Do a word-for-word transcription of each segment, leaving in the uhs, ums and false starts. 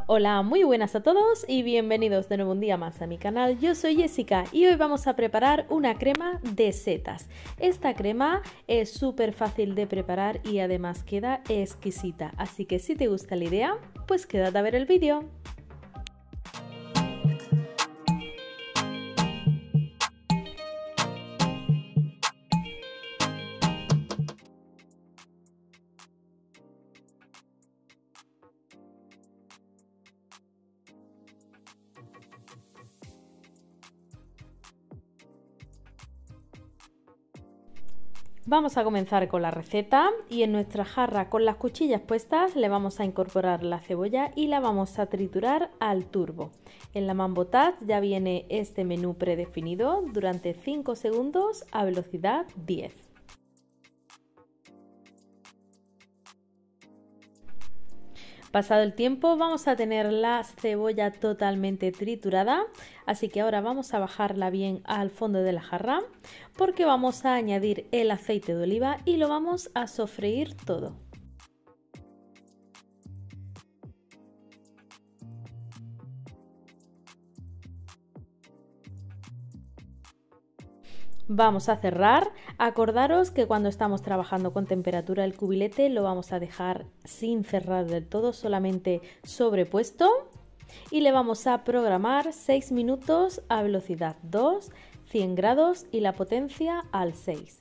Hola, muy buenas a todos y bienvenidos de nuevo un día más a mi canal. Yo soy Jessica y hoy vamos a preparar una crema de setas. Esta crema es súper fácil de preparar y además queda exquisita. Así que si te gusta la idea, pues quédate a ver el vídeo. Vamos a comenzar con la receta y en nuestra jarra con las cuchillas puestas le vamos a incorporar la cebolla y la vamos a triturar al turbo. En la Mambotaz ya viene este menú predefinido durante cinco segundos a velocidad diez. Pasado el tiempo vamos a tener la cebolla totalmente triturada, así que ahora vamos a bajarla bien al fondo de la jarra porque vamos a añadir el aceite de oliva y lo vamos a sofreír todo. Vamos a cerrar. Acordaros que cuando estamos trabajando con temperatura el cubilete lo vamos a dejar sin cerrar del todo, solamente sobrepuesto, y le vamos a programar seis minutos a velocidad dos, cien grados y la potencia al seis.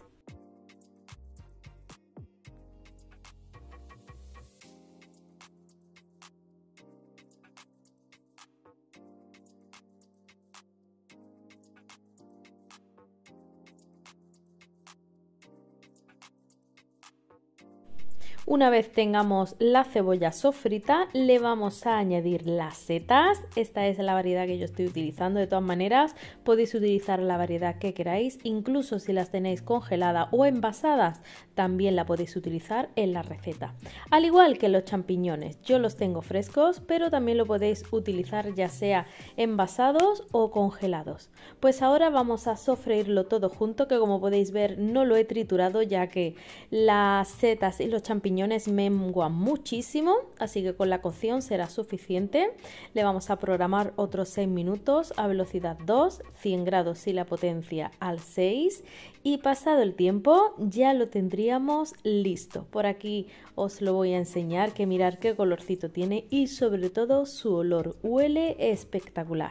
Una vez tengamos la cebolla sofrita, le vamos a añadir las setas. Esta es la variedad que yo estoy utilizando. De todas maneras, podéis utilizar la variedad que queráis. Incluso si las tenéis congeladas o envasadas, también la podéis utilizar en la receta. Al igual que los champiñones, yo los tengo frescos, pero también lo podéis utilizar ya sea envasados o congelados. Pues ahora vamos a sofreírlo todo junto, que como podéis ver no lo he triturado ya que las setas y los champiñones menguan muchísimo, así que con la cocción será suficiente. Le vamos a programar otros seis minutos a velocidad dos, cien grados y la potencia al seis, y pasado el tiempo ya lo tendríamos listo. Por aquí os lo voy a enseñar, que mirar qué colorcito tiene y sobre todo su olor, huele espectacular.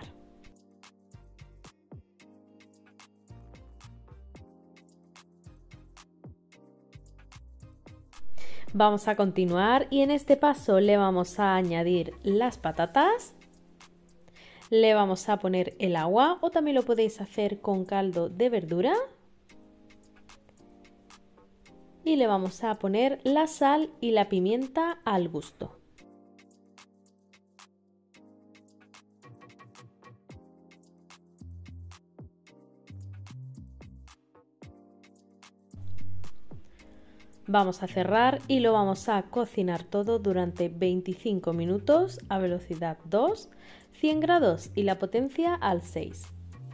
Vamos a continuar y en este paso le vamos a añadir las patatas, le vamos a poner el agua o también lo podéis hacer con caldo de verdura y le vamos a poner la sal y la pimienta al gusto. Vamos a cerrar y lo vamos a cocinar todo durante veinticinco minutos a velocidad dos, cien grados y la potencia al seis.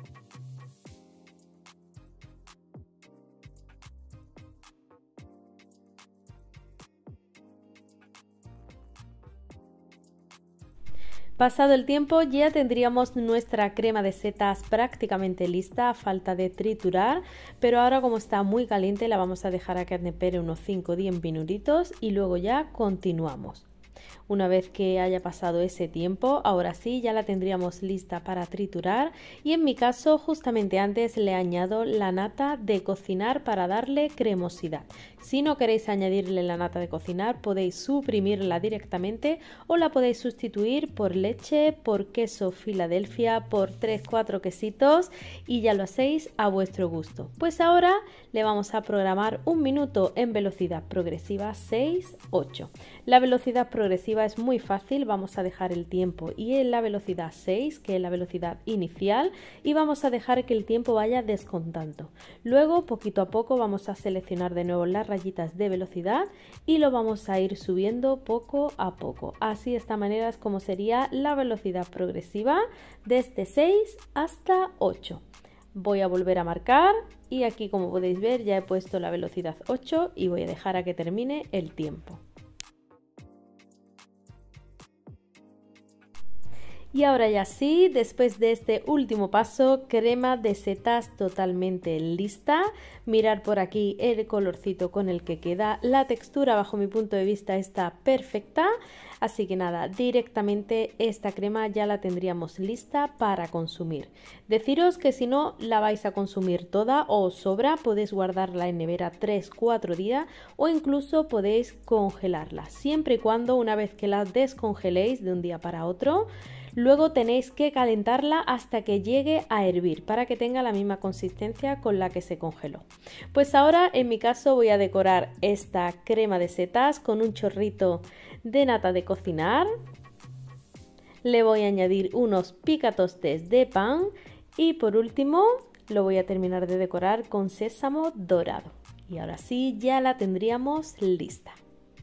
Pasado el tiempo ya tendríamos nuestra crema de setas prácticamente lista, a falta de triturar, pero ahora como está muy caliente la vamos a dejar a que tempere unos cinco o diez minutitos y luego ya continuamos. Una vez que haya pasado ese tiempo, ahora sí ya la tendríamos lista para triturar, y en mi caso justamente antes le añado la nata de cocinar para darle cremosidad. Si no queréis añadirle la nata de cocinar, podéis suprimirla directamente o la podéis sustituir por leche, por queso Filadelfia, por tres cuatro quesitos y ya lo hacéis a vuestro gusto. Pues ahora le vamos a programar un minuto en velocidad progresiva seis ocho. La velocidad progresiva es muy fácil, vamos a dejar el tiempo y en la velocidad seis, que es la velocidad inicial, y vamos a dejar que el tiempo vaya descontando. Luego poquito a poco vamos a seleccionar de nuevo las rayitas de velocidad y lo vamos a ir subiendo poco a poco. Así, de esta manera es como sería la velocidad progresiva desde seis hasta ocho. Voy a volver a marcar y aquí, como podéis ver, ya he puesto la velocidad ocho y voy a dejar a que termine el tiempo. Y ahora ya sí, después de este último paso, crema de setas totalmente lista. Mirar por aquí el colorcito con el que queda. La textura bajo mi punto de vista está perfecta. Así que nada, directamente esta crema ya la tendríamos lista para consumir. Deciros que si no la vais a consumir toda o os sobra, podéis guardarla en nevera tres cuatro días o incluso podéis congelarla. Siempre y cuando una vez que la descongeléis de un día para otro, luego tenéis que calentarla hasta que llegue a hervir para que tenga la misma consistencia con la que se congeló. Pues ahora en mi caso voy a decorar esta crema de setas con un chorrito de nata de cocinar. Le voy a añadir unos picatostes de pan y por último lo voy a terminar de decorar con sésamo dorado. Y ahora sí ya la tendríamos lista.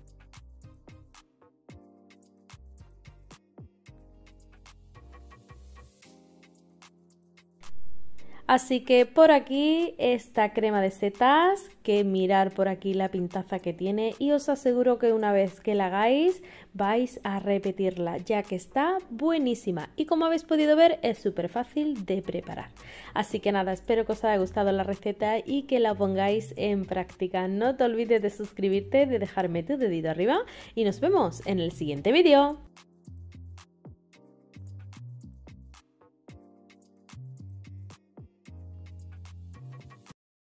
Así que por aquí esta crema de setas, que mirar por aquí la pintaza que tiene y os aseguro que una vez que la hagáis vais a repetirla ya que está buenísima y como habéis podido ver es súper fácil de preparar. Así que nada, espero que os haya gustado la receta y que la pongáis en práctica. No te olvides de suscribirte, de dejarme tu dedito arriba y nos vemos en el siguiente vídeo.